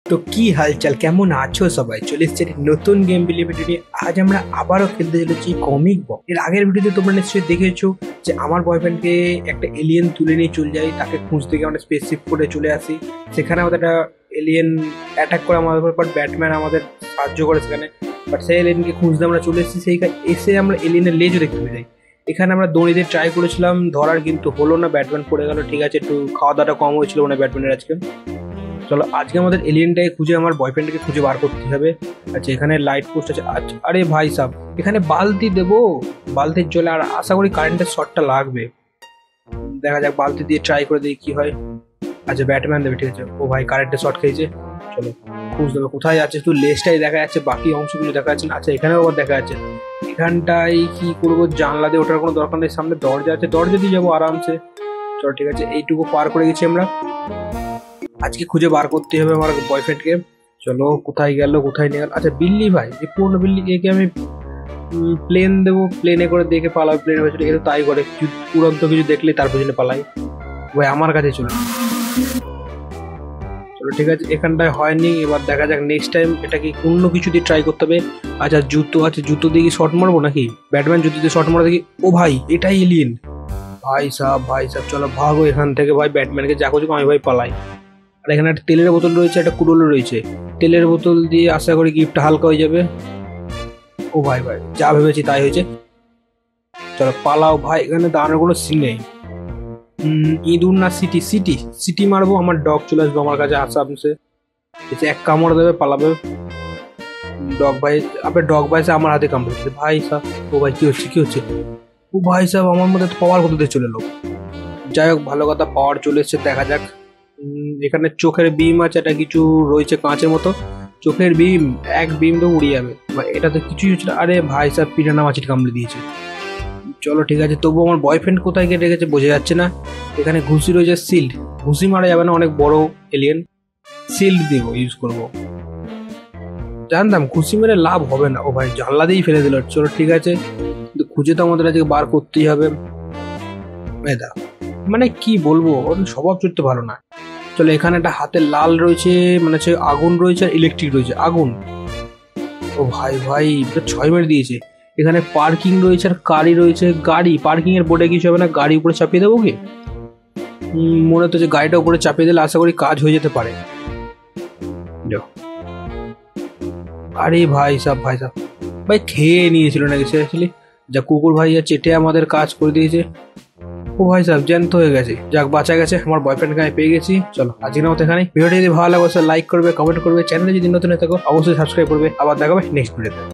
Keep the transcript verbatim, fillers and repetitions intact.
তো কি হালচাল, কেমন আছো সবাই? চলে এসেছে নতুন গেম প্লে ভিডিও নিয়ে। আজ আমরা আবারও খেলতে চলেছি কমিক বক্স। এর আগের ভিডিওতে তোমরা নিশ্চয়ই দেখেছো যে আমার বয়ফ্রেন্ডকে একটা এলিয়েন তুলে নিয়ে চলে যায়, তাকে খুঁজতে গিয়ে আমরা স্পেসশিপ করে চলে আসি। সেখানে আমাদের একটা এলিয়েন অ্যাটাক করে আমাদের উপর, বাট ব্যাটম্যান আমাদের সাহায্য করে সেখানে। বাট সেই এলিয়েনকে খুঁজতে আমরা চলে এসেছি। সেই এসে আমরা এলিয়েনের লেজও দেখতে পেয়ে যাই। এখানে আমরা দড়ি দিয়ে ট্রাই করেছিলাম ধরার, কিন্তু হলো না, ব্যাটম্যান পড়ে গেল। ঠিক আছে, একটু খাওয়া দাওয়াটা কম হয়েছিল মানে ব্যাটম্যানের আজকে। চলো আজকে আমাদের এলিয়েনটাকে খুঁজে আমার বয়ফ্রেন্ডকে খুঁজে বার করতে হবে। আচ্ছা, এখানে লাইট পোস্ট আছে। আচ্ছা, আরে ভাই সাহ, এখানে বালতি দেবো, বালতির জলে আর আশা করি কারেন্টের শর্টটা লাগবে। দেখা যাক, বালতি দিয়ে ট্রাই করে দিই কি হয়। আচ্ছা, ব্যাটম্যান দেবে, ঠিক আছে। ও ভাই, কারেন্টের শর্ট খেয়েছে। চলো খুঁজতে হবে কোথায় আছে। শুধু লেজটাই দেখা যাচ্ছে, বাকি অংশগুলো দেখা যাচ্ছে না। আচ্ছা, এখানেও আবার দেখা যাচ্ছে। এখানটাই কি করবো, জানলা দিয়ে ওঠার কোনো দরকার নেই, সামনে দরজা আছে, দরজা দিয়ে যাবো আরামসে। চলো ঠিক আছে, এইটুকু পার করে গেছি আমরা। আজকে খুঁজে বার করতে হবে আমার বয়ফ্রেন্ডকে। চলো কোথায় গেল, কোথায় নিয়ে গেল। আচ্ছা, বিল্লি ভাই, এই পুরনো বিল্লি, একে আমি প্লেন দেবো, প্লেনে করে দেখে পালাও। প্লেনের ভেতরে এর তাই করে, উড়ন্ত কিছু দেখলে তার পেছনে পালাই। ভাই আমার কাছে চলো। চলো ঠিক আছে, এখানটায় হয়নি, এবার দেখা যাক নেক্সট টাইম এটা কি অন্য কিছু দিয়ে ট্রাই করতে হবে। আচ্ছা, জুতো আছে, জুতো দিয়ে কি শর্ট মারবো নাকি? ব্যাটম্যান জুতো দিয়ে শর্ট মারা দেখি। ও ভাই, এটাই এলিয়েন। ভাই সাহ, ভাই সাহ, চলো ভাগো এখান থেকে ভাই। ব্যাটম্যানকে যা করছি আমি ভাই পালাই। আর এখানে একটা তেলের বোতল রয়েছে, একটা কুড়োলো রয়েছে। তেলের বোতল দিয়ে আশা করি গিফটটা হালকা হয়ে যাবে। ও ভাই ভাই, যা ভেবেছি তাই হয়েছে। চলো পালাও ভাই, এখানে দাঁড়ানোর কোনো সিন নেই। ইঁদুর না সিটি, সিটি সিটি মারবো, আমার ডগ চলে আসবে আমার কাছে আসামসে। এসে এক কামড় দেবে, পালাবে। ডগ ভাই, আপনার ডগ ভাই সে আমার হাতে কামড়েছে ভাই সাহ। ও ভাই, কি হচ্ছে কি হচ্ছে? ও ভাই সাহেব, আমার মধ্যে পাওয়ার কোথা দিয়ে চলে এলো। যাই হোক, ভালো কথা, পাওয়ার চলে এসছে। দেখা যাক। এখানে চোখের বিম আছে, এটা কিছু রয়েছে কাঁচের মতো। চোখের বিম, এক বিম তো উড়িয়ে যাবে। এটা তো কিছুই হচ্ছে না। আরে ভাই সাহেব, পিটানা মাছির কামড়ে দিয়েছে। চলো ঠিক আছে, তবু আমার বয়ফ্রেন্ড কোথায় গিয়ে রেখেছে বোঝা যাচ্ছে না। এখানে ঘুষি রয়েছে, শিল্ড। ঘুষি মারা যাবে না, অনেক বড় এলিয়েন। শিল্ড দিব, ইউজ করবো। জানতাম ঘুষি মেরে লাভ হবে না। ও ভাই, জানলা দিয়েই ফেলে দিল। চলো ঠিক আছে, কিন্তু খুঁজে তো আমাদের আজকে বার করতেই হবে। মানে কি বলবো, ওর স্বভাব চরিত্র ভালো না। চলো, এখানে একটা হাতে লাল রয়েছে, মানে হচ্ছে আগুন রয়েছে আর ইলেকট্রিক রয়েছে। আগুন, ও ভাই ভাই, ছয় মেরে দিয়েছে। এখানে পার্কিং রয়েছে আর গাড়ি রয়েছে। গাড়ি, পার্কিং এর বোর্ডে কিছু হবে না, গাড়ি উপরে চাপিয়ে দেবো কি? মনে হচ্ছে যে গাড়িটা উপরে চাপিয়ে দিলে আশা করি কাজ হয়ে যেতে পারে। আরে ভাই সাহ, ভাই সাহ, ভাই খেয়ে নিয়েছিল নাকি সে অ্যাকচুয়ালি? যা কুকুর ভাই চেটে আমাদের কাজ করে দিয়েছে। ও ভাই সাহেব, জ্যান্ত হয়ে গেছে। যাক, বাঁচা গেছে, আমার বয়ফ্রেন্ডকে আমি পেয়ে গেছি। চলো আজকে মতো এখানে। ভিডিওটি যদি ভালো লাগে লাইক করবে, কমেন্ট করবে, চ্যানেলে যদি নতুন হয়ে থাকো অবশ্যই সাবস্ক্রাইব করবে। আবার দেখাবে নেক্সট ভিডিওতে।